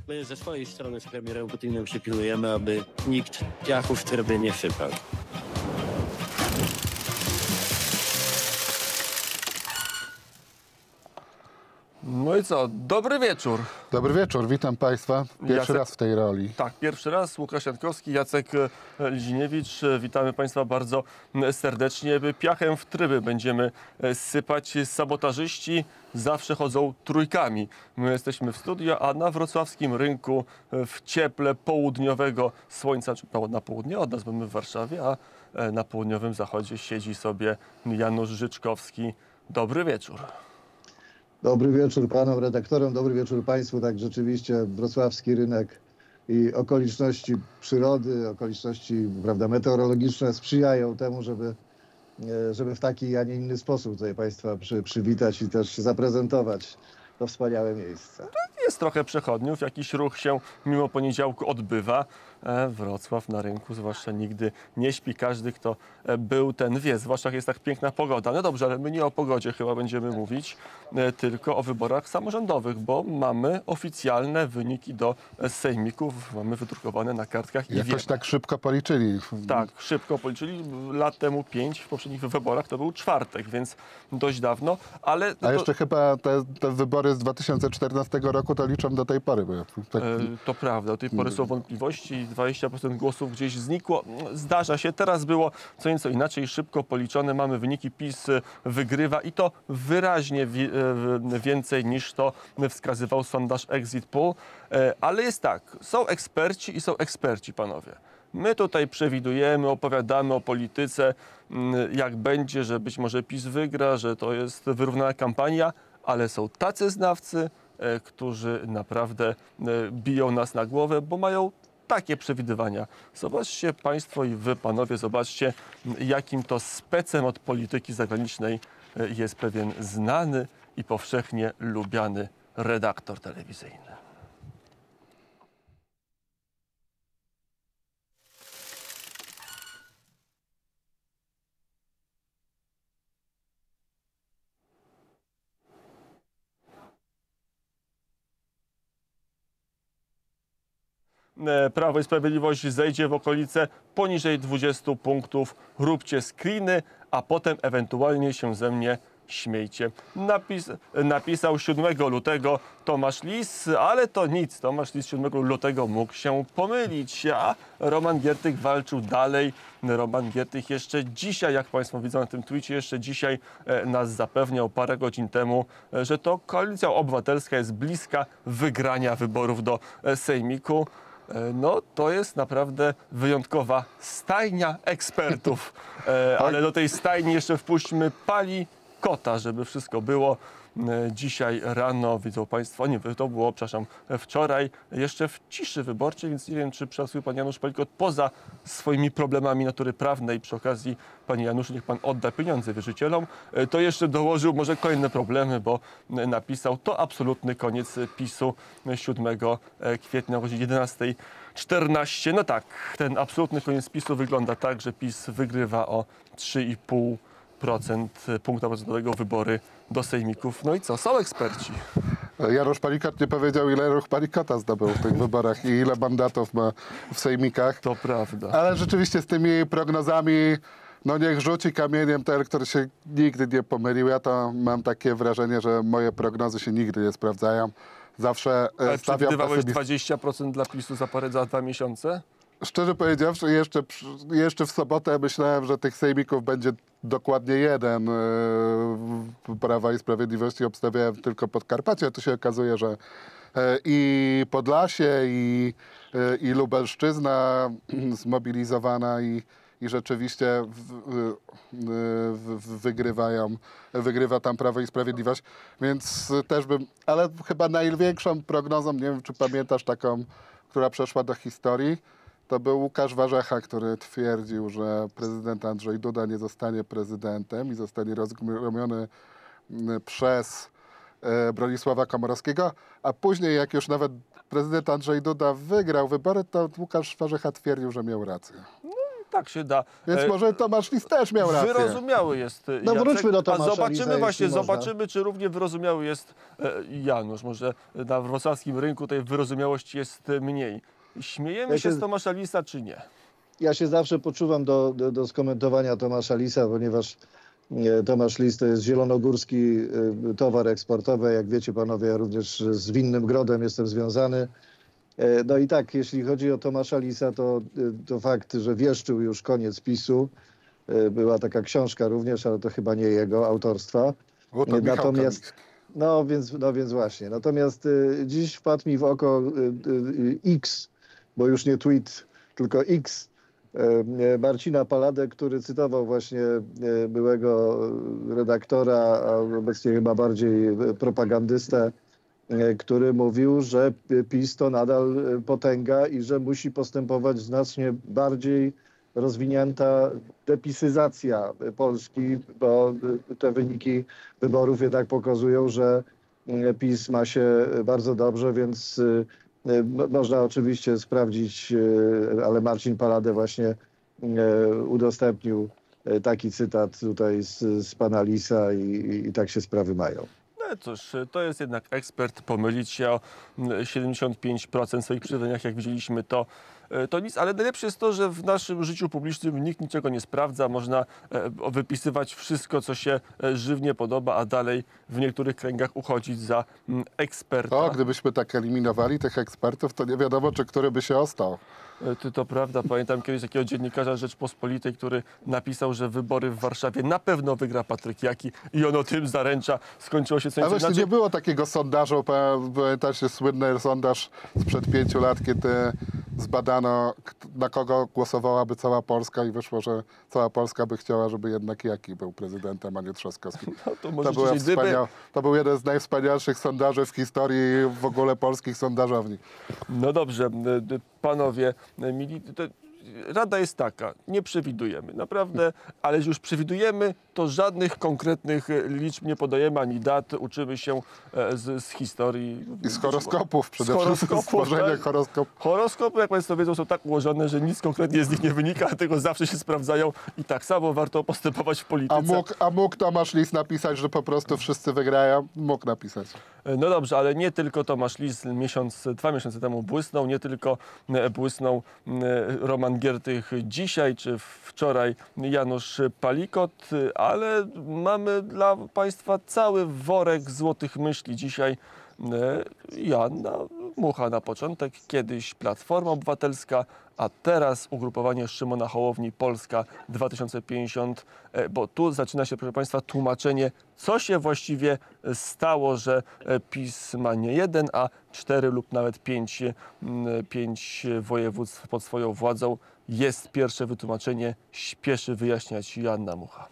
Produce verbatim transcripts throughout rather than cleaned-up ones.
My ze swojej strony z premierem Putinem przypilnujemy, aby nikt piachu w tryby nie sypał. No i co? Dobry wieczór. Dobry wieczór, witam Państwa. Pierwszy Jacek... raz w tej roli. Tak, pierwszy raz. Łukasz Jankowski, Jacek Liziniewicz. Witamy Państwa bardzo serdecznie. Piachem w tryby będziemy sypać. Sabotażyści zawsze chodzą trójkami. My jesteśmy w studio, a na wrocławskim rynku w cieple południowego słońca, na południe od nas, bo my w Warszawie, a na południowym zachodzie siedzi sobie Janusz Życzkowski. Dobry wieczór. Dobry wieczór panom redaktorom, dobry wieczór państwu. Tak, rzeczywiście wrocławski rynek i okoliczności przyrody, okoliczności, prawda, meteorologiczne sprzyjają temu, żeby, żeby w taki, a nie inny sposób tutaj państwa przy, przywitać i też zaprezentować to wspaniałe miejsce. Jest trochę przechodniów, jakiś ruch się mimo poniedziałku odbywa. E, Wrocław na rynku zwłaszcza nigdy nie śpi. Każdy, kto był, ten wie, zwłaszcza jak jest tak piękna pogoda. No dobrze, ale my nie o pogodzie chyba będziemy mówić, e, tylko o wyborach samorządowych, bo mamy oficjalne wyniki do sejmików, mamy wydrukowane na kartkach. I Jakoś wiemy. tak szybko policzyli. Tak, szybko policzyli. Lat temu pięć, w poprzednich wyborach to był czwartek, więc dość dawno, ale... A to... jeszcze chyba te, te wybory z dwa tysiące czternastego roku to liczą do tej pory. Bo ja tak... E, to prawda, do tej pory są wątpliwości, dwadzieścia procent głosów gdzieś znikło. Zdarza się, teraz było co nieco inaczej, szybko policzone, mamy wyniki, PiS wygrywa i to wyraźnie wi więcej niż to wskazywał sondaż Exit Poll, e, ale jest tak, są eksperci i są eksperci, panowie. My tutaj przewidujemy, opowiadamy o polityce, jak będzie, że być może PiS wygra, że to jest wyrównana kampania, ale są tacy znawcy, którzy naprawdę biją nas na głowę, bo mają takie przewidywania. Zobaczcie Państwo i Wy, panowie, zobaczcie, jakim to specem od polityki zagranicznej jest pewien znany i powszechnie lubiany redaktor telewizyjny. Prawo i Sprawiedliwość zejdzie w okolice poniżej dwudziestu punktów. Róbcie screeny, a potem ewentualnie się ze mnie śmiejcie. Napis, napisał siódmego lutego Tomasz Lis, ale to nic. Tomasz Lis siódmego lutego mógł się pomylić, a Roman Giertych walczył dalej. Roman Giertych jeszcze dzisiaj, jak Państwo widzą na tym tweetie, jeszcze dzisiaj nas zapewniał parę godzin temu, że to Koalicja Obywatelska jest bliska wygrania wyborów do sejmiku. No, to jest naprawdę wyjątkowa stajnia ekspertów, e, ale do tej stajni jeszcze wpuśćmy Pali Kota, żeby wszystko było. E, dzisiaj rano, widzą Państwo, nie, to było, przepraszam, wczoraj, jeszcze w ciszy wyborczej, więc nie wiem, czy przesuł Pan Janusz Palikot poza swoimi problemami natury prawnej. Przy okazji, Panie Januszu, niech Pan odda pieniądze wierzycielom. E, to jeszcze dołożył może kolejne problemy, bo napisał, to absolutny koniec PiSu siódmego kwietnia o godzinie jedenastej czternaście. No tak, ten absolutny koniec PiSu wygląda tak, że PiS wygrywa o trzy i pół procent punktu procentowego wybory do sejmików. No i co? Są eksperci. Janusz Palikot nie powiedział, ile ruch Palikota zdobył w tych wyborach i ile mandatów ma w sejmikach. To prawda. Ale rzeczywiście z tymi prognozami, no niech rzuci kamieniem ten, który się nigdy nie pomylił. Ja to mam takie wrażenie, że moje prognozy się nigdy nie sprawdzają. Zawsze Ale stawiam przewidywałeś pesymist... dwadzieścia procent dla PiSu za parę, za dwa miesiące? Szczerze powiedziawszy, jeszcze, jeszcze w sobotę myślałem, że tych sejmików będzie dokładnie jeden. Prawa i Sprawiedliwości obstawiałem tylko Podkarpacie, a tu się okazuje, że i Podlasie, i, i Lubelszczyzna zmobilizowana i, i rzeczywiście w, w, w, wygrywają, wygrywa tam Prawo i Sprawiedliwość, więc też bym, ale chyba największą prognozą, nie wiem, czy pamiętasz taką, która przeszła do historii, to był Łukasz Warzecha, który twierdził, że prezydent Andrzej Duda nie zostanie prezydentem i zostanie rozgromiony przez Bronisława Komorowskiego, a później, jak już nawet prezydent Andrzej Duda wygrał wybory, to Łukasz Warzecha twierdził, że miał rację. tak się da. Więc E, może Tomasz Lis też miał rację. Wyrozumiały jest No Jacek, wróćmy do Tomasza a zobaczymy Lisa, właśnie, jeśli można. zobaczymy, czy równie wyrozumiały jest e, Janusz. Może na wrocławskim rynku tej wyrozumiałości jest mniej. Śmiejemy Ja się się- z Tomasza Lisa, czy nie? Ja się zawsze poczuwam do, do, do skomentowania Tomasza Lisa, ponieważ e, Tomasz Lis to jest zielonogórski e, towar eksportowy. Jak wiecie panowie, ja również z Winnym Grodem jestem związany. E, No i tak, jeśli chodzi o Tomasza Lisa, to, e, to fakt, że wieszczył już koniec PiSu. E, Była taka książka również, ale to chyba nie jego autorstwa. O, to Michał Natomiast, Kamiński. no więc, no więc właśnie. Natomiast y, dziś wpadł mi w oko y, y, X, bo już nie tweet, tylko X y, Marcina Paladę, który cytował właśnie y, byłego redaktora, a obecnie chyba bardziej propagandystę, y, który mówił, że PiS to nadal y, potęga i że musi postępować znacznie bardziej rozwinięta depisyzacja Polski, bo te wyniki wyborów jednak pokazują, że PiS ma się bardzo dobrze, więc można oczywiście sprawdzić, ale Marcin Paladę właśnie udostępnił taki cytat tutaj z, z pana Lisa i, i tak się sprawy mają. No cóż, to jest jednak ekspert, pomylić się o siedemdziesiąt pięć procent w swoich przyznaniach, jak widzieliśmy, to, to nic, ale najlepsze jest to, że w naszym życiu publicznym nikt niczego nie sprawdza, można e, wypisywać wszystko, co się e, żywnie podoba, a dalej w niektórych kręgach uchodzić za mm, eksperta. O, gdybyśmy tak eliminowali tych ekspertów, to nie wiadomo, czy który by się ostał. E, To, to prawda, pamiętam kiedyś takiego dziennikarza Rzeczpospolitej, który napisał, że wybory w Warszawie na pewno wygra Patryk Jaki i on o tym zaręcza. Skończyło się co A nieco właśnie inaczej. nie było takiego sondażu, pa- pamiętacie słynny sondaż sprzed pięciu lat, kiedy zbadano, kt- na kogo głosowałaby cała Polska i wyszło, że cała Polska by chciała, żeby jednak Jaki był prezydentem, a nie Trzaskowski. No, to może To, była dzisiaj gdyby- wspaniał... to był jeden z najwspanialszych sondaży w historii w ogóle polskich sondażowni. No dobrze, y, y, panowie, y, mili, to rada jest taka, nie przewidujemy, naprawdę, ale jeśli już przewidujemy, to żadnych konkretnych y, liczb nie podajemy, ani dat, uczymy się e, z, z historii. I z horoskopów przede Z wszystkim, horoskopów, stworzenia tak. horoskopów. Horoskopy, jak Państwo wiedzą, są tak ułożone, że nic konkretnie z nich nie wynika, dlatego zawsze się sprawdzają i tak samo warto postępować w polityce. A mógł, a mógł Tomasz Lis napisać, że po prostu wszyscy wygrają? Mógł napisać. No dobrze, ale nie tylko Tomasz Lis miesiąc, dwa miesiące temu błysnął, nie tylko e, błysnął e, Roman Giertych dzisiaj czy wczoraj Janusz Palikot, e, ale mamy dla Państwa cały worek złotych myśli. Dzisiaj e, Joanna Mucha na początek, kiedyś Platforma Obywatelska, a teraz ugrupowanie Szymona Hołowni Polska dwa tysiące pięćdziesiąt, e, bo tu zaczyna się, proszę Państwa, tłumaczenie, co się właściwie stało, że e, PiS ma nie jeden, a cztery lub nawet pięć, m, pięć województw pod swoją władzą. Jest pierwsze wytłumaczenie, śpieszy wyjaśniać Joanna Mucha.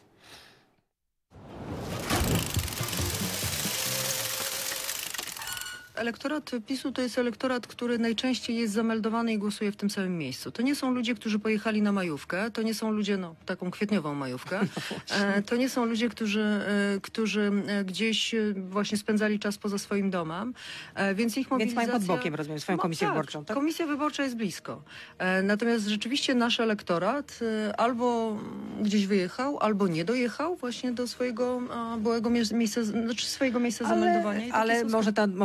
Elektorat PiSu to jest elektorat, który najczęściej jest zameldowany i głosuje w tym samym miejscu. To nie są ludzie, którzy pojechali na majówkę, to nie są ludzie, no taką kwietniową majówkę, e, to nie są ludzie, którzy, e, którzy e, gdzieś e, właśnie spędzali czas poza swoim domem, e, więc ich mobilizacja... Więc mają pod bokiem, rozumiem, swoją komisję tak, wyborczą, tak? Komisja wyborcza jest blisko. E, natomiast rzeczywiście nasz elektorat e, albo gdzieś wyjechał, albo nie dojechał właśnie do swojego e, byłego mie- miejsca, znaczy swojego miejsca zameldowania. I Ale, takie ale są może ta...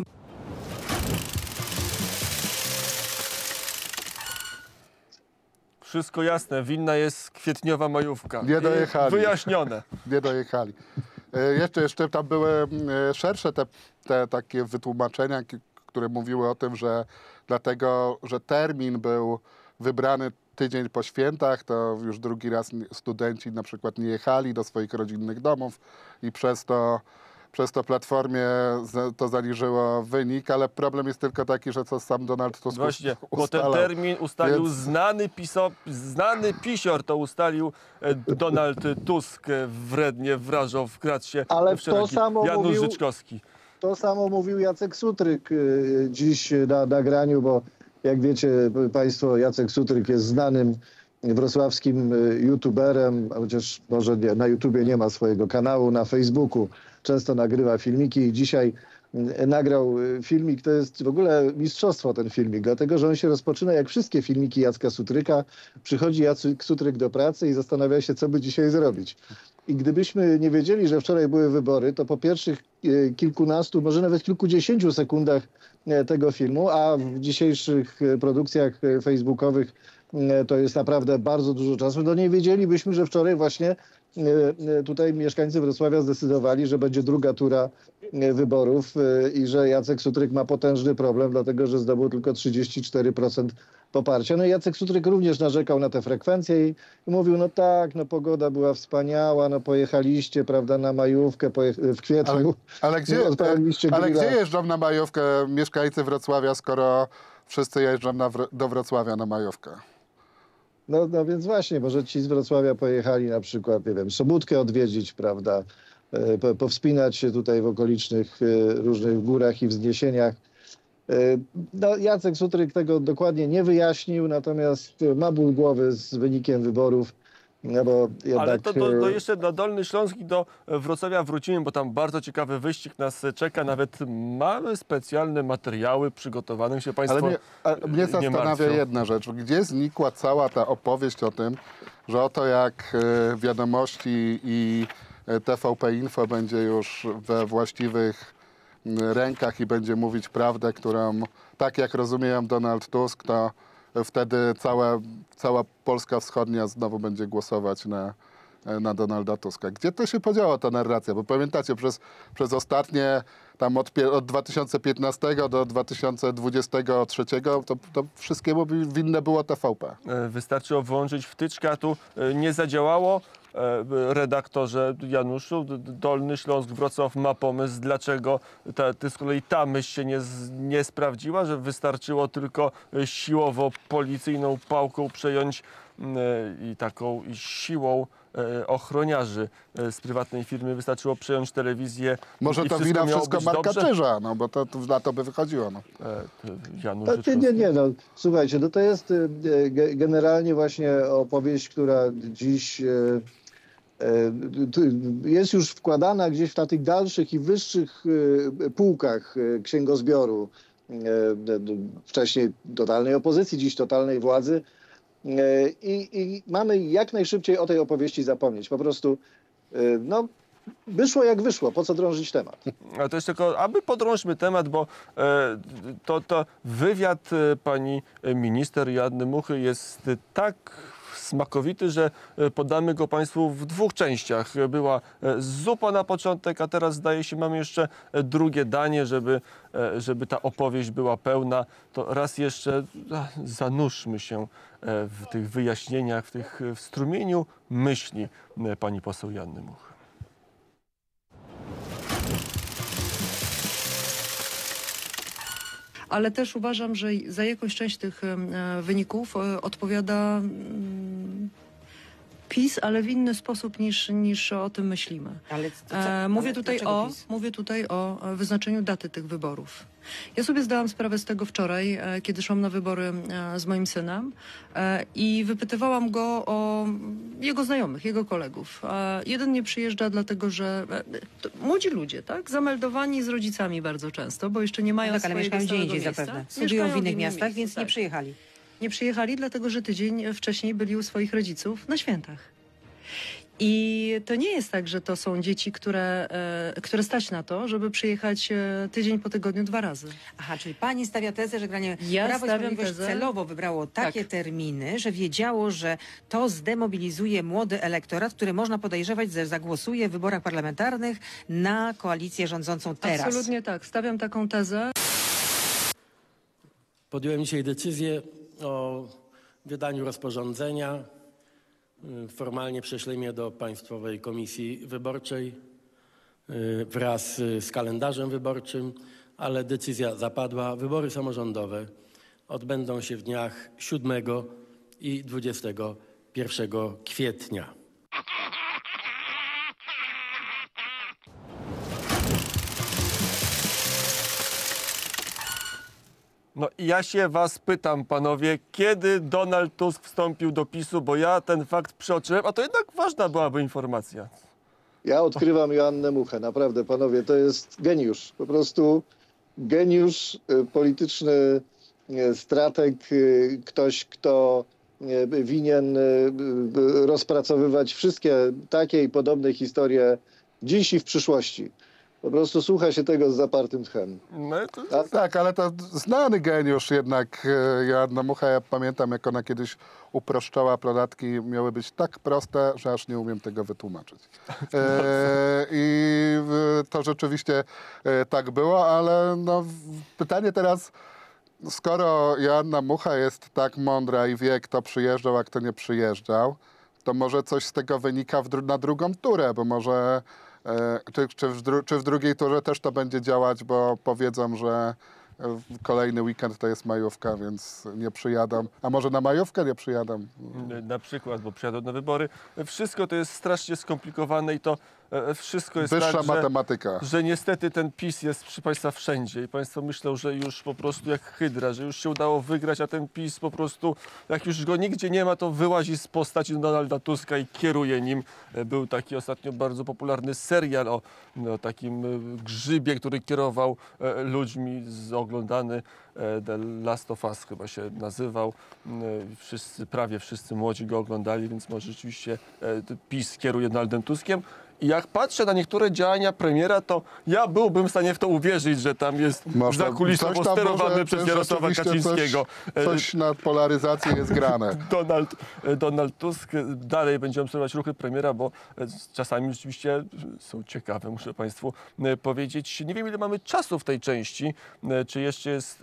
Wszystko jasne, winna jest kwietniowa majówka. Nie I dojechali. Wyjaśnione. Nie dojechali. E, Jeszcze, jeszcze tam były e, szersze te, te takie wytłumaczenia, ki- które mówiły o tym, że dlatego, że termin był wybrany tydzień po świętach, to już drugi raz nie- studenci na przykład nie jechali do swoich rodzinnych domów i przez to, przez to Platformie za- to zaniżyło wynik, ale problem jest tylko taki, że co sam Donald Tusk Właśnie, bo ten ustalał. termin ustalił Więc- znany, piso, znany pisior, to ustalił e, Donald Tusk wrednie wrażał w kratcie Ale w szeregi. to samo Janusz mówił- Życzkowski. To samo mówił Jacek Sutryk y, dziś na nagraniu, bo jak wiecie Państwo, Jacek Sutryk jest znanym wrocławskim y, youtuberem, chociaż może nie, na YouTubie nie ma swojego kanału, na Facebooku często nagrywa filmiki i dzisiaj nagrał filmik. To jest w ogóle mistrzostwo ten filmik, dlatego że on się rozpoczyna jak wszystkie filmiki Jacka Sutryka. Przychodzi Jacek Sutryk do pracy i zastanawia się, co by dzisiaj zrobić. I gdybyśmy nie wiedzieli, że wczoraj były wybory, to po pierwszych kilkunastu, może nawet kilkudziesięciu sekundach tego filmu, a w dzisiejszych produkcjach facebookowych to jest naprawdę bardzo dużo czasu, no nie wiedzielibyśmy, że wczoraj właśnie tutaj mieszkańcy Wrocławia zdecydowali, że będzie druga tura wyborów i że Jacek Sutryk ma potężny problem, dlatego że zdobył tylko trzydzieści cztery procent poparcia. No i Jacek Sutryk również narzekał na te frekwencje i mówił, no tak, no pogoda była wspaniała, no pojechaliście, prawda, na majówkę w kwietniu. Ale, ale, gdzie, ale gdzie jeżdżą na majówkę mieszkańcy Wrocławia, skoro wszyscy jeżdżą na, do Wrocławia na majówkę? No, no więc właśnie, może ci z Wrocławia pojechali na przykład, nie wiem, Sobótkę odwiedzić, prawda, po, powspinać się tutaj w okolicznych różnych górach i wzniesieniach. No, Jacek Sutryk tego dokładnie nie wyjaśnił, natomiast ma ból głowy z wynikiem wyborów. No bo jednak... Ale to, to, to jeszcze na Dolny Śląsk i do Wrocławia wrócimy, bo tam bardzo ciekawy wyścig nas czeka. Nawet mamy specjalne materiały przygotowane, się Państwo Ale mnie, a, mnie zastanawia martwią. jedna rzecz. Gdzie znikła cała ta opowieść o tym, że oto jak e, Wiadomości i e, T V P Info będzie już we właściwych m, rękach i będzie mówić prawdę, którą, tak jak rozumie Donald Tusk, to wtedy cała, cała Polska Wschodnia znowu będzie głosować na, na Donalda Tuska. Gdzie to się podziała ta narracja? Bo pamiętacie, przez, przez ostatnie, tam od, od dwa tysiące piętnastego do dwa tysiące dwudziestego trzeciego, to, to wszystkiemu winne było T V P. Wystarczyło włączyć wtyczkę, a tu nie zadziałało. Redaktorze Januszu, Dolny Śląsk, Wrocław ma pomysł, dlaczego ta, ty z kolei ta myśl się nie, nie sprawdziła, że wystarczyło tylko siłowo policyjną pałką przejąć i taką siłą ochroniarzy z prywatnej firmy wystarczyło przejąć telewizję. Może i to wszystko wina wszystko Marka dobrze? Czyża, no bo to, to na to by wychodziło. No. Janusz, nie, nie, nie, no słuchajcie, no to jest generalnie właśnie opowieść, która dziś jest już wkładana gdzieś na tych dalszych i wyższych półkach księgozbioru. Wcześniej totalnej opozycji, dziś totalnej władzy. I, I mamy jak najszybciej o tej opowieści zapomnieć. Po prostu, no, wyszło jak wyszło. Po co drążyć temat? A to jeszcze tylko, aby podrążmy temat, bo e, to, to wywiad e, pani minister Joanny Muchy jest tak smakowity, że podamy go Państwu w dwóch częściach. Była zupa na początek, a teraz zdaje się mamy jeszcze drugie danie, żeby, żeby ta opowieść była pełna. To raz jeszcze zanurzmy się w tych wyjaśnieniach, w, tych, w strumieniu myśli pani poseł Joanny Muchy. Ale też uważam, że za jakąś część tych wyników odpowiada PiS, ale w inny sposób niż, niż o tym myślimy. Ale co, e, mówię, ale tutaj o, PiS? mówię tutaj o wyznaczeniu daty tych wyborów. Ja sobie zdałam sprawę z tego wczoraj, e, kiedy szłam na wybory e, z moim synem e, i wypytywałam go o jego znajomych, jego kolegów. E, jeden nie przyjeżdża dlatego, że e, to, młodzi ludzie, tak, zameldowani z rodzicami bardzo często, bo jeszcze nie mają No tak, ale swojego mieszkają gdzie stałego indziej miejsca. zapewne. Studiują Mieszkają w innych innym miastach, miejscu, więc nie tak. przyjechali. Nie przyjechali, dlatego że tydzień wcześniej byli u swoich rodziców na świętach. I to nie jest tak, że to są dzieci, które, e, które stać na to, żeby przyjechać e, tydzień po tygodniu dwa razy. Aha, czyli pani stawia tezę, że granie Ja Prawo i stawiam Sprawiedliwość tezę- celowo wybrało takie Tak. terminy, że wiedziało, że to zdemobilizuje młody elektorat, który można podejrzewać, że zagłosuje w wyborach parlamentarnych na koalicję rządzącą teraz. Absolutnie tak. Stawiam taką tezę. Podjąłem dzisiaj decyzję o wydaniu rozporządzenia. Formalnie prześlemy je do Państwowej Komisji Wyborczej wraz z kalendarzem wyborczym, ale decyzja zapadła. Wybory samorządowe odbędą się w dniach siódmego i dwudziestego pierwszego kwietnia. No i ja się was pytam, panowie, kiedy Donald Tusk wstąpił do PiSu, bo ja ten fakt przeoczyłem, a to jednak ważna byłaby informacja. Ja odkrywam Joannę Muchę, naprawdę, panowie, to jest geniusz. Po prostu geniusz, y, polityczny y, strateg, y, ktoś, kto y, winien y, y, rozpracowywać wszystkie takie i podobne historie dziś i w przyszłości. Po prostu słucha się tego z zapartym tchem. No, to, A, Tak, ale to znany geniusz jednak, e, Joanna Mucha. Ja pamiętam, jak ona kiedyś uproszczała podatki, miały być tak proste, że aż nie umiem tego wytłumaczyć. E, I e, to rzeczywiście e, tak było, ale no, w- pytanie teraz, skoro Joanna Mucha jest tak mądra i wie, kto przyjeżdżał, a kto nie przyjeżdżał, to może coś z tego wynika w dru- na drugą turę, bo może e, czy, czy, w dru- czy w drugiej turze też to będzie działać, bo powiedzą, że e, w kolejny weekend to jest majówka, więc nie przyjadą. A może na majówkę nie przyjadą? na przykład, bo przyjadą na wybory. Wszystko to jest strasznie skomplikowane i to e, wszystko jest Wyższa tak, że, matematyka. że niestety ten PiS jest, proszę Państwa, wszędzie i Państwo myślą, że już po prostu jak hydra, że już się udało wygrać, a ten PiS po prostu, jak już go nigdzie nie ma, to wyłazi z postaci Donalda Tuska i kieruje nim. E, Był taki ostatnio bardzo popularny serial o, o takim e, grzybie, który kierował e, ludźmi, z- oglądany e, The Last of Us chyba się nazywał. E, Wszyscy, prawie wszyscy młodzi go oglądali, więc może rzeczywiście e, PiS kieruje Donaldem Tuskiem. I jak patrzę na niektóre działania premiera, to ja byłbym w stanie w to uwierzyć, że tam jest Można- zakulisowo coś tam sterowany może przez też Jarosława rzeczywiście Kaczyńskiego. Coś, coś na polaryzację jest grane. Donald, Donald Tusk. Dalej będziemy obserwować ruchy premiera, bo e, czasami rzeczywiście są ciekawe, muszę Państwu e, powiedzieć. Nie wiem, ile mamy czasu w tej części, e, czy jeszcze jest...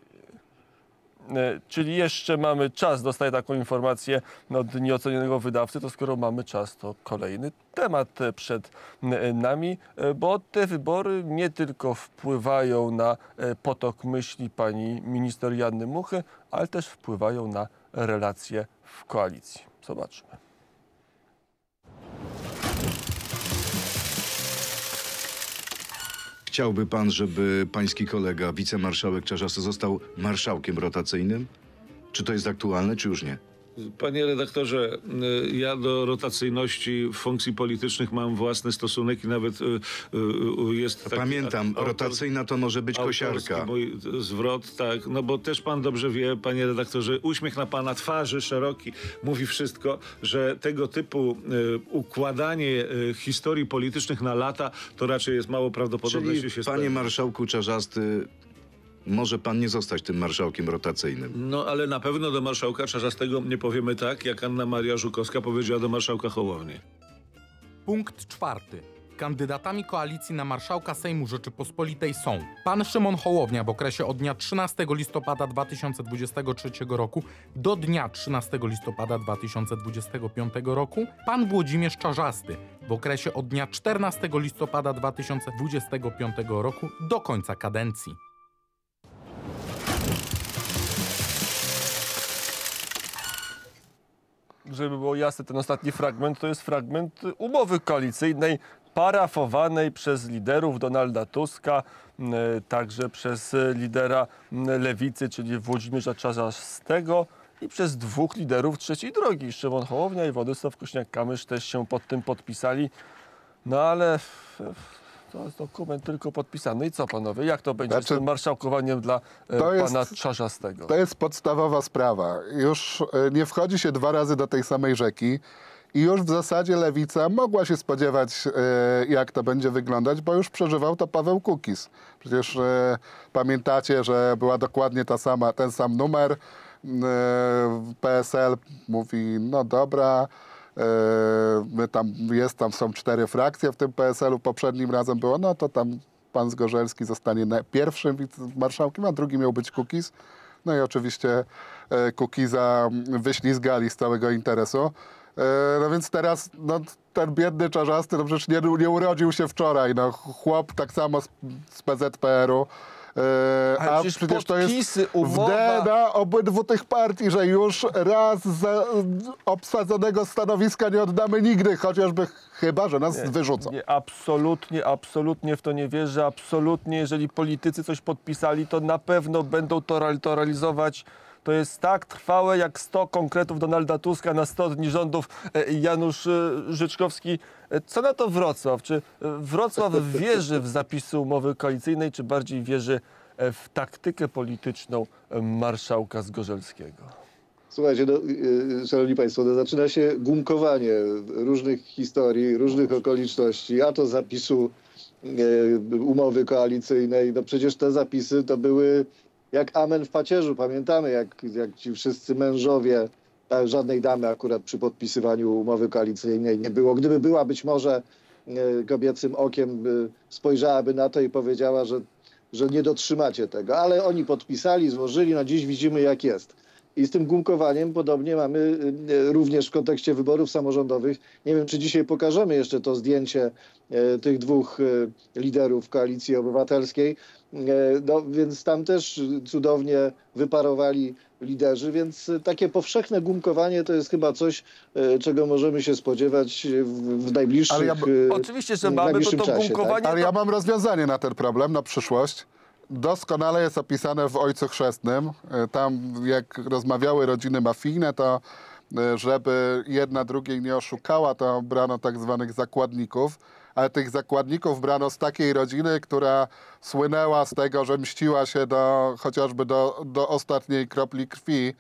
e, Czyli jeszcze mamy czas, dostaję taką informację od nieocenionego wydawcy, to skoro mamy czas, to kolejny temat e, przed e, nami, e, bo te wybory nie tylko wpływają na e, potok myśli pani minister Joanny Muchy, ale też wpływają na relacje w koalicji. Zobaczmy. Chciałby pan, żeby pański kolega, wicemarszałek Czarzasty, został marszałkiem rotacyjnym? Czy to jest aktualne, czy już nie? Panie redaktorze, y, ja do rotacyjności funkcji politycznych mam własny stosunek i nawet y, y, y, jest taki Pamiętam, autor- rotacyjna to może być autorski kosiarka. mój zwrot, tak, no bo też pan dobrze wie, panie redaktorze, uśmiech na pana twarzy szeroki mówi wszystko, że tego typu y, układanie y, historii politycznych na lata to raczej jest mało prawdopodobne, Czyli, jeśli się panie spełni. marszałku Czarzasty, może pan nie zostać tym marszałkiem rotacyjnym. No ale na pewno do marszałka Czarzastego nie powiemy tak, jak Anna Maria Żukowska powiedziała do marszałka Hołowni. Punkt czwarty. Kandydatami koalicji na marszałka Sejmu Rzeczypospolitej są pan Szymon Hołownia w okresie od dnia trzynastego listopada dwa tysiące dwudziestego trzeciego roku do dnia trzynastego listopada dwa tysiące dwudziestego piątego roku, pan Włodzimierz Czarzasty w okresie od dnia czternastego listopada dwa tysiące dwudziestego piątego roku do końca kadencji. Żeby było jasne, ten ostatni fragment to jest fragment umowy koalicyjnej parafowanej przez liderów Donalda Tuska, e, także przez lidera m, Lewicy, czyli Włodzimierza Czarzastego i przez dwóch liderów trzeciej drogi. Szymon Hołownia i Władysław Kosiniak-Kamysz też się pod tym podpisali. No ale to jest dokument tylko podpisany. I co, panowie? Jak to będzie Znaczy, z tym marszałkowaniem dla e, to jest- pana Czarzastego? To jest podstawowa sprawa. Już e, nie wchodzi się dwa razy do tej samej rzeki i już w zasadzie Lewica mogła się spodziewać, e, jak to będzie wyglądać, bo już przeżywał to Paweł Kukiz. Przecież e, pamiętacie, że była dokładnie ta sama, ten sam numer. E, P S L mówi, no dobra, e, my tam, jest tam, są cztery frakcje w tym P S L-u. Poprzednim razem było, no to tam pan Zgorzelski zostanie na- pierwszym wice- marszałkiem, a drugi miał być Kukiz. No i oczywiście e, Kukiza wyślizgali z całego interesu. E, no więc teraz no, ten biedny Czarzasty no przecież nie, nie urodził się wczoraj. No, chłop tak samo z, z P Z P R-u. E, Ale a przecież przecież to jest podpisy, w umowa- D N A obydwu tych partii, że już raz za obsadzonego stanowiska nie oddamy nigdy, chociażby chyba, że nas wyrzucą. Nie, absolutnie, absolutnie w to nie wierzę. Absolutnie, jeżeli politycy coś podpisali, to na pewno będą to, real- to realizować to jest tak trwałe jak sto konkretów Donalda Tuska na sto dni rządów e, Janusz e, Życzkowski. E, Co na to Wrocław? Czy e, Wrocław wierzy w zapisy umowy koalicyjnej, czy bardziej wierzy e, w taktykę polityczną e, marszałka Zgorzelskiego? Słuchajcie, no, yy, szanowni państwo, no, zaczyna się gumkowanie różnych historii, różnych okoliczności, a to zapisu yy, umowy koalicyjnej. No przecież te zapisy to były jak amen w pacierzu. Pamiętamy, jak, jak ci wszyscy mężowie, tak, żadnej damy akurat przy podpisywaniu umowy koalicyjnej nie było. Gdyby była, być może yy, kobiecym okiem by spojrzałaby na to i powiedziała, że, że nie dotrzymacie tego. Ale oni podpisali, złożyli, no dziś widzimy jak jest. I z tym gumkowaniem podobnie mamy również w kontekście wyborów samorządowych. Nie wiem, czy dzisiaj pokażemy jeszcze to zdjęcie tych dwóch liderów Koalicji Obywatelskiej. No, więc tam też cudownie wyparowali liderzy, więc takie powszechne gumkowanie to jest chyba coś, czego możemy się spodziewać w, w najbliższych Ale ja, Oczywiście, że mamy, bo to czasie, gumkowanie... tak? Ale ja mam rozwiązanie na ten problem, na przyszłość. Doskonale jest opisane w Ojcu Chrzestnym. Tam jak rozmawiały rodziny mafijne, to żeby jedna drugiej nie oszukała, to brano tak zwanych zakładników. Ale tych zakładników brano z takiej rodziny, która słynęła z tego, że mściła się do, chociażby do, do ostatniej kropli krwi.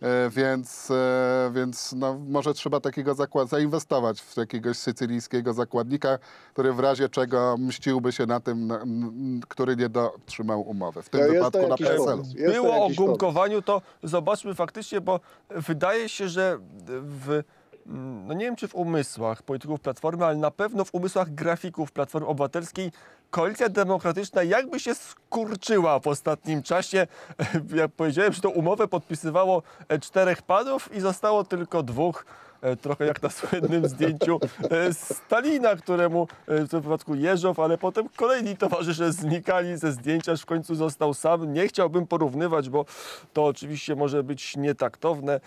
Więc, więc no, może trzeba takiego zakład zainwestować w jakiegoś sycylijskiego zakładnika, który w razie czego mściłby się na tym, na, który nie dotrzymał umowy. W tym To wypadku na jakiś P S L-u. pomysł. Jest to Było o jakiś gumkowaniu, to zobaczmy faktycznie, bo wydaje się, że w, no nie wiem czy w umysłach polityków Platformy, ale na pewno w umysłach grafików Platformy Obywatelskiej Koalicja Demokratyczna jakby się skurczyła w ostatnim czasie. Jak powiedziałem, że tą umowę podpisywało czterech panów i zostało tylko dwóch. Trochę jak na słynnym zdjęciu Stalina, któremu w tym wypadku Jeżow, ale potem kolejni towarzysze znikali ze zdjęcia, aż w końcu został sam. Nie chciałbym porównywać, bo to oczywiście może być nietaktowne.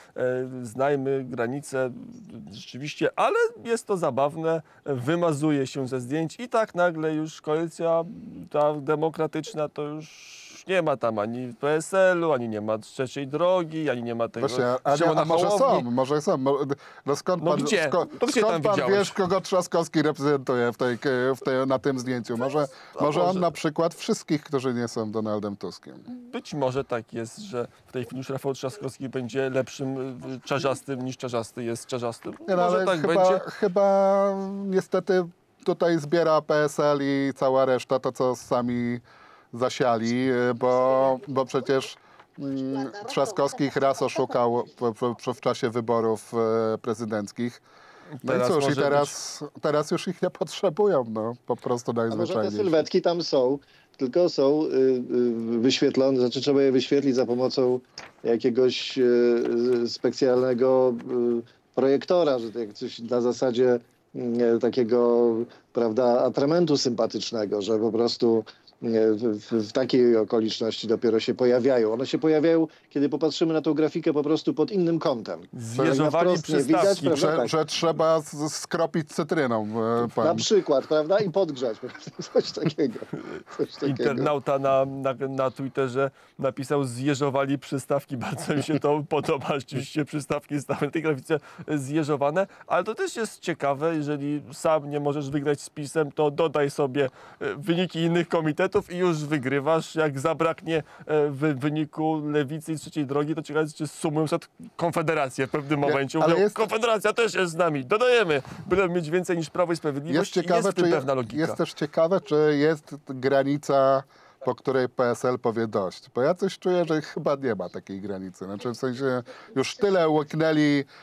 Znajmy granice rzeczywiście, ale jest to zabawne. Wymazuje się ze zdjęć i tak nagle już koalicja ta demokratyczna to już nie ma tam ani P S L-u, ani nie ma trzeciej drogi, ani nie ma tego Właśnie, a, nie, a może są, może są. No skąd No pan, gdzie? sko, To gdzie skąd tam pan widziałeś? wiesz, kogo Trzaskowski reprezentuje w tej, w tej, na tym zdjęciu? Może, może on może. na przykład wszystkich, którzy nie są Donaldem Tuskiem. Być może tak jest, że w tej chwili już Rafał Trzaskowski będzie lepszym y, czarzastym niż czarzasty jest czarzastym. Nie, no, Może ale tak chyba, będzie. chyba niestety tutaj zbiera P S L i cała reszta to, co sami zasiali, bo, bo przecież mm, Trzaskowski ich raz oszukał w, w, w czasie wyborów e, prezydenckich. No Teraz i cóż, i może teraz, teraz już ich nie potrzebują, no po prostu A może te najzwyczajniej. sylwetki tam są, tylko są y, y, wyświetlone, znaczy trzeba je wyświetlić za pomocą jakiegoś y, specjalnego y, projektora, że to jak coś na zasadzie y, takiego, prawda, atramentu sympatycznego, że po prostu W, w, w takiej okoliczności dopiero się pojawiają. One się pojawiają, kiedy popatrzymy na tą grafikę po prostu pod innym kątem. Zwierzowali przystawki. prawda, Że, tak. że trzeba z- skropić cytryną. e, Pan. Na przykład, prawda? I podgrzać. Coś takiego. Coś takiego. Internauta na, na, na Twitterze napisał zjeżowali przystawki. Bardzo mi się to podoba. Rzeczywiście przystawki zostały na tej grafice zjeżowane, ale to też jest ciekawe. Jeżeli sam nie możesz wygrać z PiS-em, to dodaj sobie e, wyniki innych komitetów i już wygrywasz. Jak zabraknie e, wy, wyniku Lewicy i Trzeciej Drogi, to ciekawe, czy sumują się Konfederację w pewnym momencie. ale Mówią, jest- Konfederacja też jest z nami. Dodajemy, byle mieć więcej niż Prawo i Sprawiedliwość. Jest ciekawe, jest w tym czy pewna logika. jest też ciekawe, czy jest granica, po której P S L powie dość. Bo ja coś czuję, że chyba nie ma takiej granicy. Znaczy w sensie już tyle łyknęli, yy,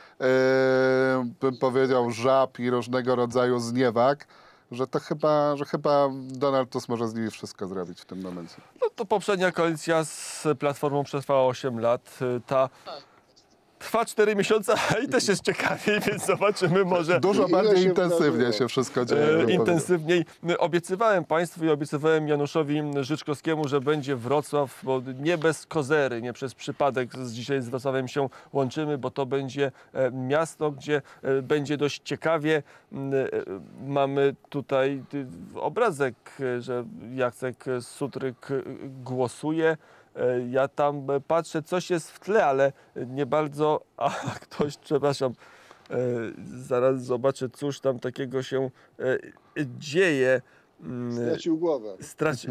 bym powiedział, żab i różnego rodzaju zniewag, że to chyba, że chyba Donald Tusk może z nimi wszystko zrobić w tym momencie. No to poprzednia koalicja z Platformą przetrwała osiem lat. Ta trwa cztery miesiące i też jest ciekawiej, więc zobaczymy może Dużo Ile bardziej się intensywnie wydarzyło? się wszystko dzieje. bym e, powiedział. intensywniej. Obiecywałem Państwu i obiecywałem Januszowi Życzkowskiemu, że będzie Wrocław, bo nie bez kozery, nie przez przypadek z, dzisiaj z Wrocławiem się łączymy, bo to będzie e, miasto, gdzie e, będzie dość ciekawie. M, e, mamy tutaj y, obrazek, e, że Jacek Sutryk e, głosuje. E, Ja tam e, patrzę, coś jest w tle, ale nie bardzo, a ktoś, przepraszam, e, zaraz zobaczę, cóż tam takiego się e, dzieje. Mm, Stracił głowę. Straci...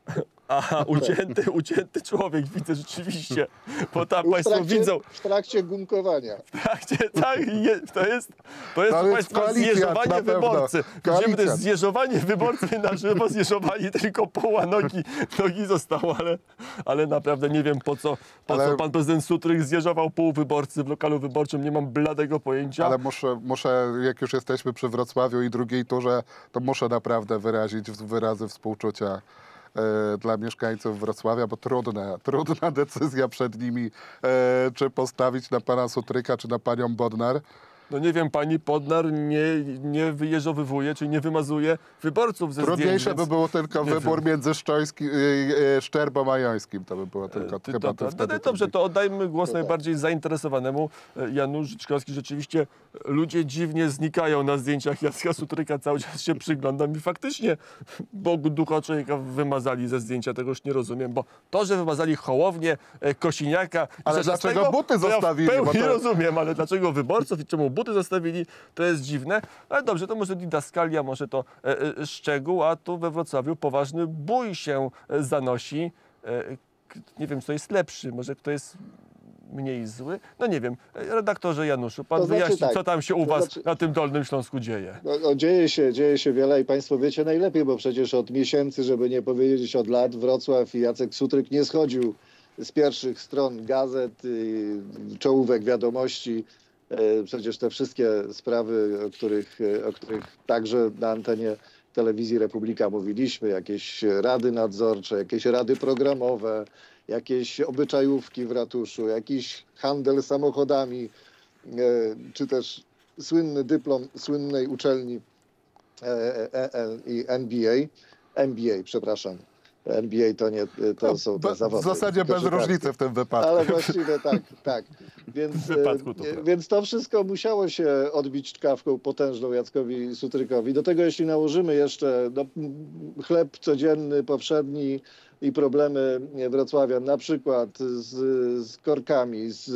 Aha, ucięty, ucięty człowiek, widzę rzeczywiście, bo tam Był w Państwo trakcie, widzą, w trakcie gumkowania. w trakcie, tak, je, to jest, to jest To proszę jest Państwa koalicjant, zjeżowanie na pewno. wyborcy. Gdzie to jest Koalicjant. zjeżowanie wyborcy na żywo, zjeżowali tylko poła nogi, nogi zostało, ale, ale naprawdę nie wiem po co, po Ale- co pan prezydent Sutryk zjeżował pół wyborcy w lokalu wyborczym, nie mam bladego pojęcia. Ale muszę, muszę, jak już jesteśmy przy Wrocławiu i drugiej turze, to muszę naprawdę wyrazić wyrazy współczucia e, dla mieszkańców Wrocławia, bo trudne, trudna decyzja przed nimi, e, czy postawić na pana Sutryka, czy na panią Bodnar. No nie wiem, pani Podnar nie, nie wyjeżowywuje, czyli nie wymazuje wyborców ze zdjęć. Trudniejsze więc- by było tylko nie wybór wiem. między Szczoński, e, e, Szczerbą a Jońskim. To by było tylko Ty- chyba to, to to, wtedy. no, dobrze, to oddajmy głos To tak. najbardziej zainteresowanemu. E, Janusz Życzkowski, rzeczywiście ludzie dziwnie znikają na zdjęciach Jacka Sutryka, cały czas się przyglądam i faktycznie Bogu ducha człowieka wymazali ze zdjęcia, tego już nie rozumiem, bo to, że wymazali Hołownię, e, Kosiniaka i Ale Czarzastego, dlaczego buty to zostawili? Ja w Bo pełni to- rozumiem, ale dlaczego wyborców i czemu buty zostawili, to jest dziwne. Ale dobrze, to może didaskalia, może to e, e, szczegół, a tu we Wrocławiu poważny bój się e, zanosi. E, k- nie wiem, kto jest lepszy, może kto jest mniej zły. No nie wiem. E, Redaktorze Januszu, pan To znaczy wyjaśni, tak, co tam się u to was znaczy- na tym Dolnym Śląsku dzieje. No, no, dzieje się, dzieje się wiele i Państwo wiecie najlepiej, bo przecież od miesięcy, żeby nie powiedzieć od lat, Wrocław i Jacek Sutryk nie schodził z pierwszych stron gazet, y, czołówek wiadomości. E, Przecież te wszystkie sprawy, o których, e, o których także na antenie Telewizji Republika mówiliśmy, jakieś rady nadzorcze, jakieś rady programowe, jakieś obyczajówki w ratuszu, jakiś handel samochodami, e, czy też słynny dyplom słynnej uczelni e, e, e, i N B A, M B A, przepraszam. N B A to nie, to są te Be- zawody. w zasadzie bez koszykarskie. różnicy w tym wypadku. Ale właściwie tak, tak. Więc, W wypadku to e, prawda. więc to wszystko musiało się odbić czkawką potężną Jackowi Sutrykowi. Do tego jeśli nałożymy jeszcze no, m, chleb codzienny, powszedni i problemy Wrocławian, na przykład z, z korkami, z,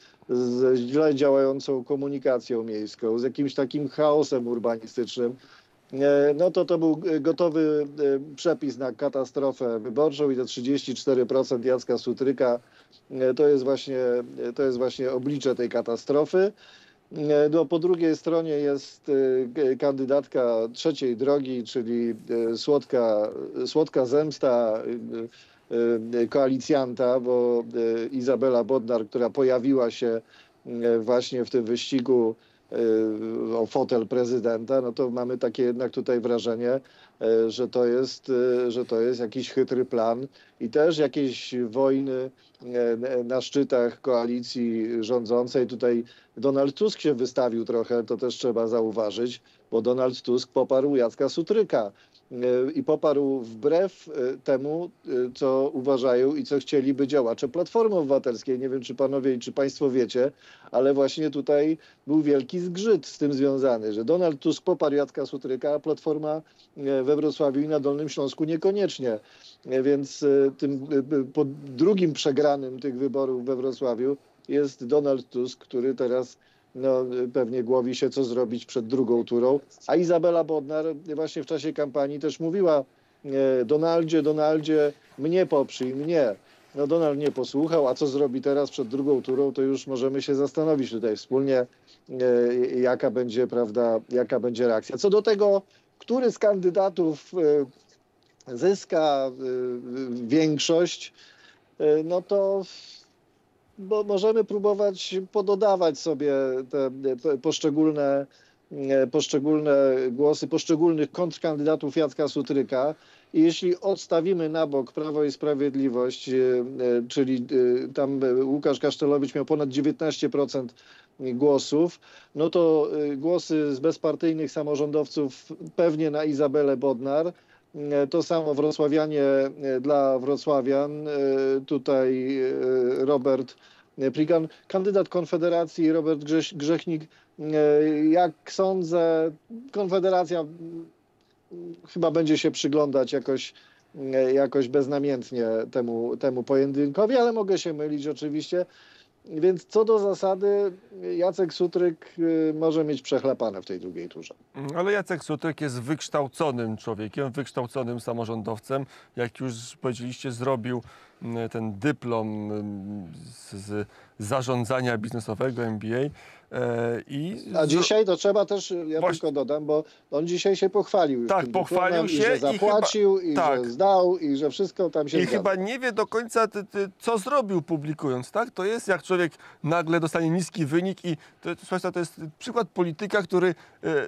z źle działającą komunikacją miejską, z jakimś takim chaosem urbanistycznym, E, no to to był e, gotowy e, przepis na katastrofę wyborczą i to trzydzieści cztery procent Jacka Sutryka e, to jest właśnie, e, to jest właśnie oblicze tej katastrofy. E, No, po drugiej stronie jest e, k- kandydatka trzeciej drogi, czyli e, słodka, słodka zemsta e, e, koalicjanta, bo e, Izabela Bodnar, która pojawiła się e, właśnie w tym wyścigu e, o fotel prezydenta, no to mamy takie jednak tutaj wrażenie, e, że to jest, e, że to jest jakiś chytry plan i też jakieś wojny e, na szczytach koalicji rządzącej. Tutaj Donald Tusk się wystawił trochę, to też trzeba zauważyć, bo Donald Tusk poparł Jacka Sutryka e, i poparł wbrew e, temu, e, co uważają i co chcieliby działacze Platformy Obywatelskiej. Nie wiem, czy panowie i czy państwo wiecie, ale właśnie tutaj był wielki zgrzyt z tym związany, że Donald Tusk poparł Jacka Sutryka, a Platforma e, we Wrocławiu i na Dolnym Śląsku niekoniecznie. E, Więc e, tym e, po drugim przegranym tych wyborów we Wrocławiu jest Donald Tusk, który teraz no, pewnie głowi się, co zrobić przed drugą turą. A Izabela Bodnar właśnie w czasie kampanii też mówiła: e, Donaldzie, Donaldzie, mnie poprzyj, mnie. No Donald nie posłuchał, a co zrobi teraz przed drugą turą, to już możemy się zastanowić tutaj wspólnie, e, jaka będzie, prawda, jaka będzie reakcja. Co do tego, który z kandydatów e, zyska e, większość, e, no to bo możemy próbować pododawać sobie te te poszczególne, e, poszczególne głosy poszczególnych kontrkandydatów Jacka Sutryka. I jeśli odstawimy na bok Prawo i Sprawiedliwość, e, e, czyli e, tam Łukasz Kasztelowicz miał ponad dziewiętnaście procent głosów, no to e, głosy z bezpartyjnych samorządowców pewnie na Izabelę Bodnar. E, To samo wrocławianie e, dla wrocławian. E, Tutaj e, Robert Prigan, kandydat Konfederacji, Robert Grześ, Grzechnik. E, Jak sądzę, Konfederacja mm, chyba będzie się przyglądać jakoś jakoś beznamiętnie temu, temu pojedynkowi, ale mogę się mylić oczywiście. Więc co do zasady, Jacek Sutryk może mieć przechlapane w tej drugiej turze. Ale Jacek Sutryk jest wykształconym człowiekiem, wykształconym samorządowcem. Jak już powiedzieliście, zrobił ten dyplom z, z zarządzania biznesowego M B A. I A dzisiaj to trzeba też, ja Właśnie... tylko dodam, bo on dzisiaj się pochwalił już tak, tym pochwalił się i że zapłacił, i, chyba, i tak. że zdał, i że wszystko tam się I zgadza. chyba nie wie do końca, ty, ty, co zrobił publikując, tak? To jest jak człowiek nagle dostanie niski wynik i to, to, to jest przykład polityka, który e,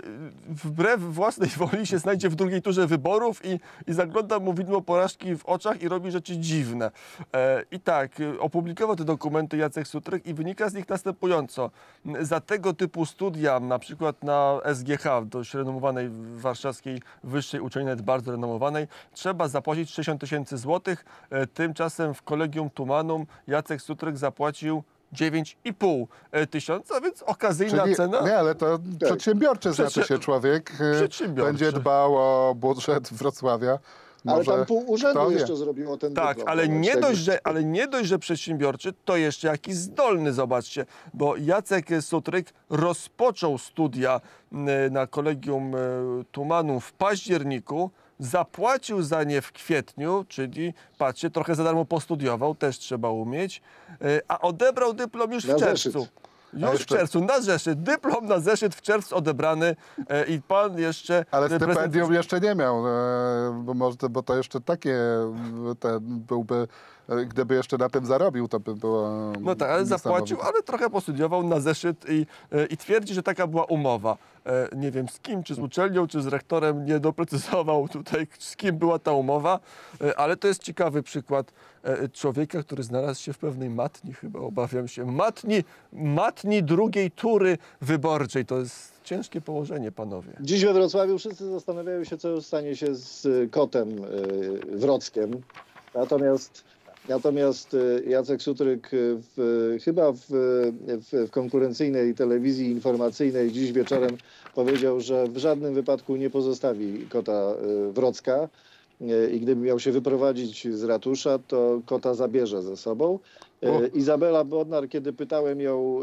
wbrew własnej woli się znajdzie w drugiej turze wyborów i, i zagląda mu widmo porażki w oczach i robi rzeczy dziwne. E, I tak, opublikował te dokumenty Jacek Sutryk i wynika z nich następująco. Za tego typu studia, na przykład na S G H, dość renomowanej warszawskiej wyższej uczelni, nawet bardzo renomowanej, trzeba zapłacić sześćdziesiąt tysięcy złotych. Tymczasem w Kolegium Tumanum Jacek Sutryk zapłacił dziewięć i pół tysiąca, więc okazyjna Czyli, cena. Nie, ale to przedsiębiorczy znaczy się człowiek. Będzie dbał o budżet Wrocławia. Ale Może tam pół urzędu jeszcze wie. zrobiło ten Tak, dyplom. ale nie, tego... dość, że, ale nie dość, że przedsiębiorczy, to jeszcze jakiś zdolny, zobaczcie, bo Jacek Sutryk rozpoczął studia na Kolegium Tumanum w październiku, zapłacił za nie w kwietniu, czyli patrzcie, trochę za darmo postudiował, też trzeba umieć, a odebrał dyplom już w Na czerwcu. zeszyt. Już jeszcze... w czerwcu, na zeszyt. Dyplom na zeszyt w czerwcu odebrany e, i pan jeszcze... Ale prezydent... stypendium jeszcze nie miał, e, bo, może, bo to jeszcze takie ten byłby, e, gdyby jeszcze na tym zarobił, to by było No tak, ale zapłacił, ale trochę postudiował na zeszyt i, e, i twierdzi, że taka była umowa. E, nie wiem z kim, czy z uczelnią, czy z rektorem, nie doprecyzował tutaj, z kim była ta umowa, e, ale to jest ciekawy przykład e, człowieka, który znalazł się w pewnej matni, chyba obawiam się, matni, matni drugiej tury wyborczej. To jest ciężkie położenie, panowie. Dziś we Wrocławiu wszyscy zastanawiają się, co stanie się z Kotem y, Wrockiem. Natomiast, natomiast Jacek Sutryk w, chyba w, w, w konkurencyjnej telewizji informacyjnej dziś wieczorem powiedział, że w żadnym wypadku nie pozostawi Kota Wrocka i gdyby miał się wyprowadzić z ratusza, to Kota zabierze ze sobą. O. Izabela Bodnar, kiedy pytałem ją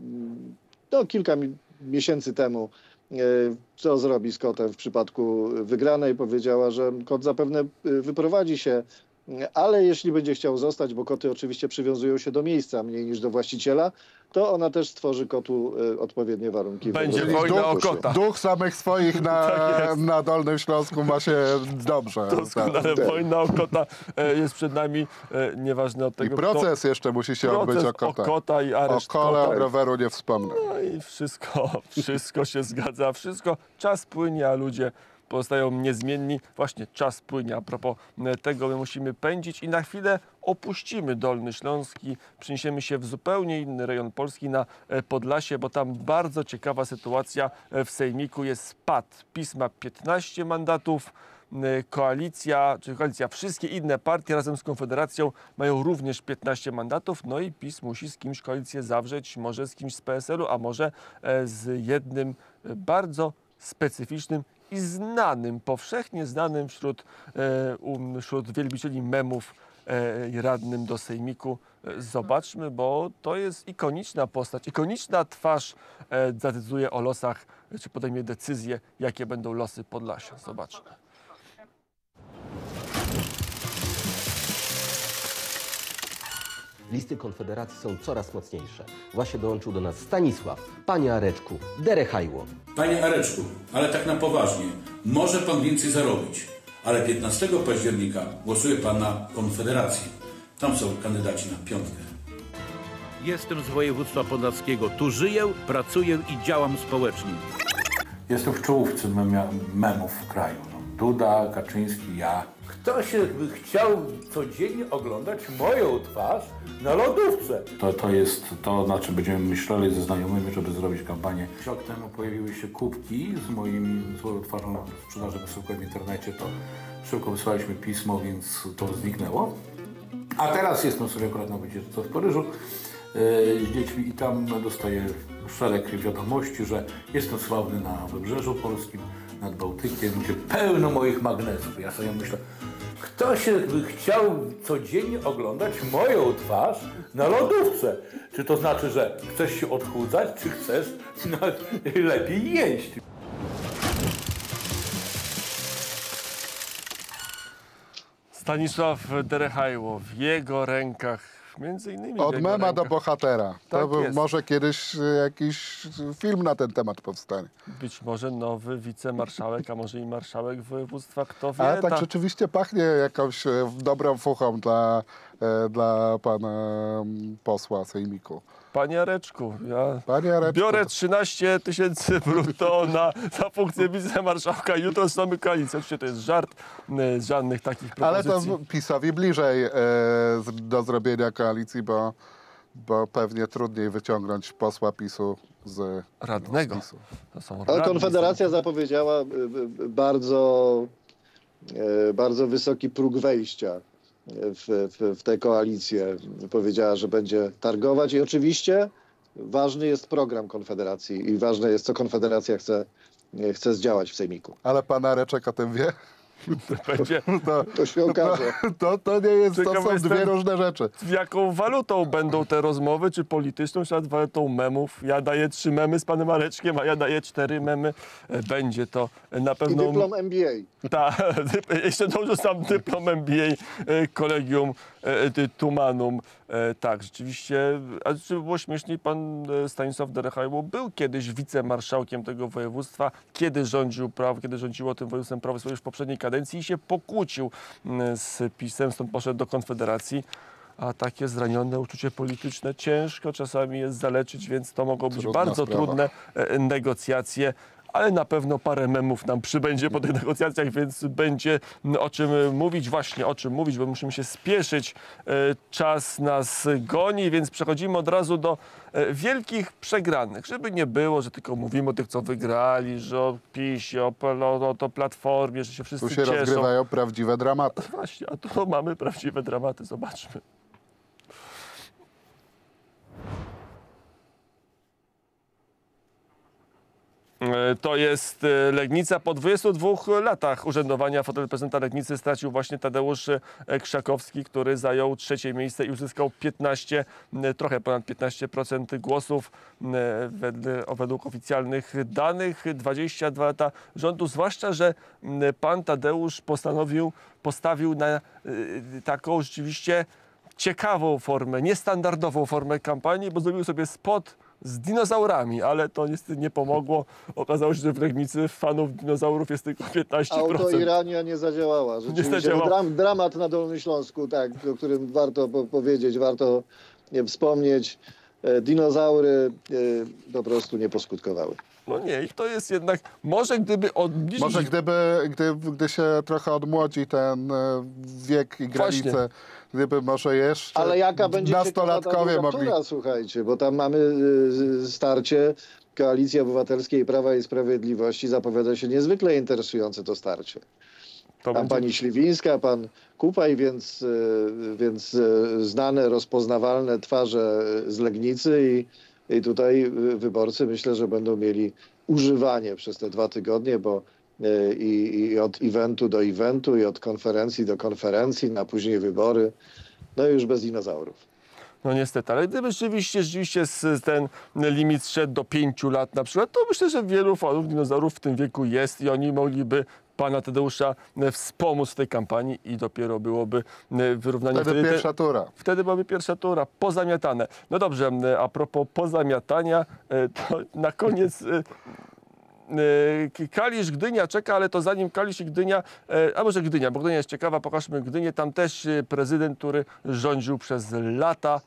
no, kilka mi miesięcy temu, co zrobi z Kotem w przypadku wygranej, powiedziała, że Kot zapewne wyprowadzi się, ale jeśli będzie chciał zostać, bo koty oczywiście przywiązują się do miejsca mniej niż do właściciela, to ona też stworzy kotu odpowiednie warunki. Będzie wojna o kota. Duch samych swoich na, tak na Dolnym Śląsku ma się dobrze. Doskonale, tak. Wojna o kota jest przed nami, nieważne od tego. I proces kto... jeszcze musi się odbyć o kota. O kota i areszt o kole, kota. o roweru nie wspomnę. No i wszystko, wszystko się zgadza, wszystko. Czas płynie, a ludzie pozostają niezmienni. Właśnie czas płynie. A propos tego my musimy pędzić i na chwilę opuścimy Dolny Śląski, przeniesiemy się w zupełnie inny rejon Polski, na Podlasie, bo tam bardzo ciekawa sytuacja w Sejmiku. Jest spad. PiS ma piętnaście mandatów, koalicja, czy koalicja, wszystkie inne partie razem z Konfederacją mają również piętnaście mandatów, no i PiS musi z kimś koalicję zawrzeć, może z kimś z P S L u, a może z jednym bardzo specyficznym i znanym, powszechnie znanym wśród, e, um, wśród wielbicieli memów e, radnym do Sejmiku. E, zobaczmy, bo to jest ikoniczna postać, ikoniczna twarz e, zadecyduje o losach, czy podejmie decyzję, jakie będą losy Podlasia. Zobaczmy. Listy Konfederacji są coraz mocniejsze. Właśnie dołączył do nas Stanisław. Panie Areczku, derechajło. Panie Areczku, ale tak na poważnie, może pan więcej zarobić, ale piętnastego października głosuje pan na Konfederację. Tam są kandydaci na piątkę. Jestem z województwa podlaskiego. Tu żyję, pracuję i działam społecznie. Jestem w czołówce memów w kraju. Duda, Kaczyński, ja. Kto się by chciał codziennie oglądać moją twarz na lodówce? To, to jest to, na czym będziemy myśleli ze znajomymi, żeby zrobić kampanię. Rok temu pojawiły się kubki z, moim, z moją twarzą w sprzedaży wysyłkowej w internecie. To szybko wysłaliśmy pismo, więc to zniknęło. A teraz jestem sobie akurat na wycieczce w Paryżu yy, z dziećmi i tam dostaję szereg wiadomości, że jestem sławny na Wybrzeżu Polskim, nad Bałtykiem, gdzie pełno moich magnesów. Ja sobie myślę, Ktoś by chciał codziennie oglądać moją twarz na lodówce. Czy to znaczy, że chcesz się odchudzać, czy chcesz no, lepiej jeść? Stanisław Derechajło, w jego rękach między innymi... Od mema rękach. do bohatera. Tak to jest. Może kiedyś jakiś film na ten temat powstanie. Być może nowy wicemarszałek, a może i marszałek województwa, kto wie. Ale tak ta... rzeczywiście pachnie jakąś e, dobrą fuchą dla, e, dla pana mm, posła sejmiku. Panie Areczku, ja Panie Areczku. biorę trzynaście tysięcy brutto na, za funkcję wicemarszałka. Jutro mamy koalicję. Oczywiście to jest żart, e, żadnych takich propozycji. Ale to PiS-owi bliżej e, z- do zrobienia koalicji, bo, bo pewnie trudniej wyciągnąć posła PiSu z radnego. Z PiSu. To są Ale radni Konfederacja zapowiedziała y, y, bardzo, y, bardzo wysoki próg wejścia w, w, w tę koalicję. Powiedziała, że będzie targować i oczywiście ważny jest program Konfederacji i ważne jest, co Konfederacja chce, chce zdziałać w sejmiku. Ale pan Areczek o tym wie? To, będzie... to, To się okaże. To, to nie jest, to Ciekawy są jestem, dwie różne rzeczy. Jaką walutą będą te rozmowy, czy polityczną, czy nawet walutą memów? Ja daję trzy memy z panem Areczkiem, a ja daję cztery memy. E, Będzie to na I pewno... dyplom M B A. Ta, jeszcze dobrze sam dyplom M B A e, Kolegium e, ty- Tumanum. E, Tak, rzeczywiście, a czy było śmieszniej, pan e, Stanisław Derechajło był kiedyś wicemarszałkiem tego województwa, kiedy rządził prawo, kiedy rządziło tym województwem Prawo i Sprawiedliwość w poprzedniej kadencji i się pokłócił m, z PiS-em, stąd poszedł do Konfederacji. A takie zranione uczucie polityczne ciężko czasami jest zaleczyć, więc to mogą być Trudna bardzo sprawa. trudne e, negocjacje. Ale na pewno parę memów nam przybędzie po tych negocjacjach, więc będzie o czym mówić, właśnie o czym mówić, bo musimy się spieszyć. E, Czas nas goni, więc przechodzimy od razu do e, wielkich przegranych. Żeby nie było, że tylko mówimy o tych, co wygrali, że o PiSie, o, o, o to Platformie, że się wszyscy Tu się cieszą. rozgrywają prawdziwe dramaty. Właśnie, a tu mamy prawdziwe dramaty, zobaczmy. To jest e, Legnica. Po dwudziestu dwóch latach urzędowania fotel prezydenta Legnicy stracił właśnie Tadeusz e, Krzakowski, który zajął trzecie miejsce i uzyskał piętnaście, e, trochę ponad piętnaście procent głosów e, wedle, według oficjalnych danych. dwadzieścia dwa lata rządu, zwłaszcza, że m, pan Tadeusz postanowił, postawił na e, taką rzeczywiście ciekawą formę, niestandardową formę kampanii, bo zrobił sobie spot z dinozaurami, ale to niestety nie pomogło. Okazało się, że w Legnicy fanów dinozaurów jest tylko piętnaście procent. Autoirania nie zadziałała. Rzeczywiście. Nie zadziałała. Dram, dramat na Dolnym Śląsku, tak, o którym warto po powiedzieć, warto nie, wspomnieć. E, dinozaury e, po prostu nie poskutkowały. No nie, i to jest jednak, może gdyby odbliżyć... Może gdyby, gdy, gdy się trochę odmłodzi ten e, wiek i granice, Właśnie. gdyby może jeszcze Ale jaka będzie nastolatkowie ciekawa ta mogli... tura, słuchajcie, bo tam mamy y, starcie Koalicji Obywatelskiej Prawa i Sprawiedliwości. Zapowiada się niezwykle interesujące to starcie. To Tam będzie... pani Śliwińska, pan Kupaj, więc, y, więc y, znane, rozpoznawalne twarze z Legnicy i, i tutaj y, wyborcy myślę, że będą mieli używanie przez te dwa tygodnie, bo y, i, i od eventu do eventu i od konferencji do konferencji, na później wybory, no i już bez dinozaurów. No niestety, ale gdyby rzeczywiście, rzeczywiście z- ten limit szedł do pięciu lat na przykład, to myślę, że wielu fanów dinozaurów w tym wieku jest i oni mogliby pana Tadeusza e, wspomóc w tej kampanii i dopiero byłoby e, wyrównanie. Wtedy te- pierwsza tura. Wtedy byłaby pierwsza tura, pozamiatane. No dobrze, e, a propos pozamiatania, e, to na koniec... e, e, Kalisz, Gdynia czeka, ale to zanim Kalisz i Gdynia, e, a może Gdynia, bo Gdynia jest ciekawa, pokażmy Gdynię. Tam też e, prezydent, który rządził przez lata,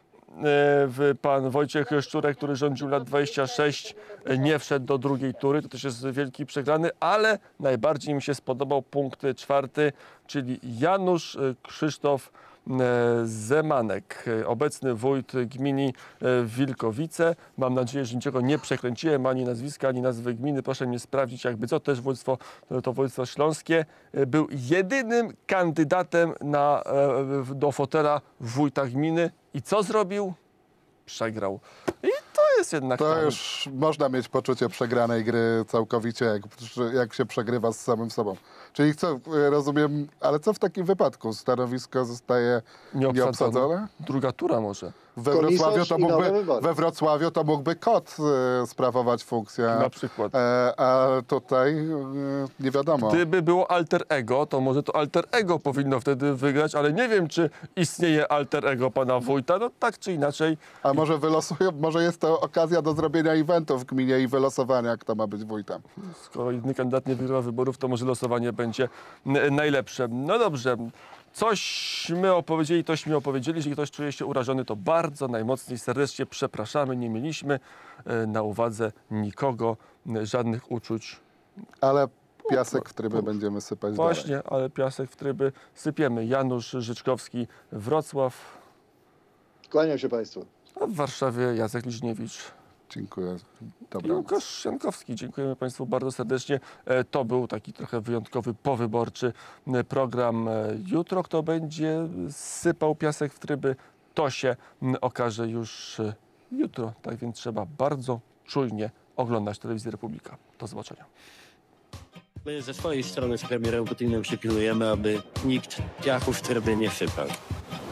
w- pan Wojciech Szczurek, który rządził lat dwadzieścia sześć, nie wszedł do drugiej tury. To też jest wielki przegrany, ale najbardziej mi się spodobał punkt czwarty, czyli Janusz e, Krzysztof e, Zemanek, e, obecny wójt gminy e, Wilkowice. Mam nadzieję, że niczego nie przekręciłem, ani nazwiska, ani nazwy gminy. Proszę mnie sprawdzić, jakby co, też województwo, to województwo śląskie. E, Był jedynym kandydatem na, e, w- do fotela wójta gminy. I co zrobił? Przegrał. I to jest jest jednak To tam. już można mieć poczucie przegranej gry całkowicie, jak, jak się przegrywa z samym sobą. Czyli co, rozumiem, ale co w takim wypadku? Stanowisko zostaje Nieobsadzone. nieobsadzone? Druga tura może. We Konieczność Wrocławiu, to i nowe mógłby, wybory. we Wrocławiu to mógłby kot e, sprawować funkcję. Na przykład. E, a tutaj e, nie wiadomo. Gdyby było alter ego, to może to alter ego powinno wtedy wygrać, ale nie wiem, czy istnieje alter ego pana wójta. No tak czy inaczej. A może wylosują, może jest to okazja do zrobienia eventu w gminie i wylosowania, kto ma być wójtem. Skoro inny kandydat nie wygrywa wyborów, to może losowanie będzie n- najlepsze. No dobrze. Coś my opowiedzieli, tośmy opowiedzieli. Jeśli ktoś czuje się urażony, to bardzo najmocniej, serdecznie przepraszamy. Nie mieliśmy e, na uwadze nikogo, e, żadnych uczuć. Ale piasek w tryby będziemy sypać Właśnie, dalej. ale piasek w tryby sypiemy. Janusz Życzkowski, Wrocław, Kłaniam się Państwu. a w Warszawie Jacek Liźniewicz. Dziękuję. I Dobra. Łukasz Jankowski. Dziękujemy Państwu bardzo serdecznie. E, To był taki trochę wyjątkowy, powyborczy e, program. E, Jutro kto będzie sypał piasek w tryby, to się m, okaże już e, jutro. Tak więc trzeba bardzo czujnie oglądać Telewizję Republika. Do zobaczenia. My ze swojej strony z premierem Putinem się pilnujemy, aby nikt piachu w tryby nie sypał.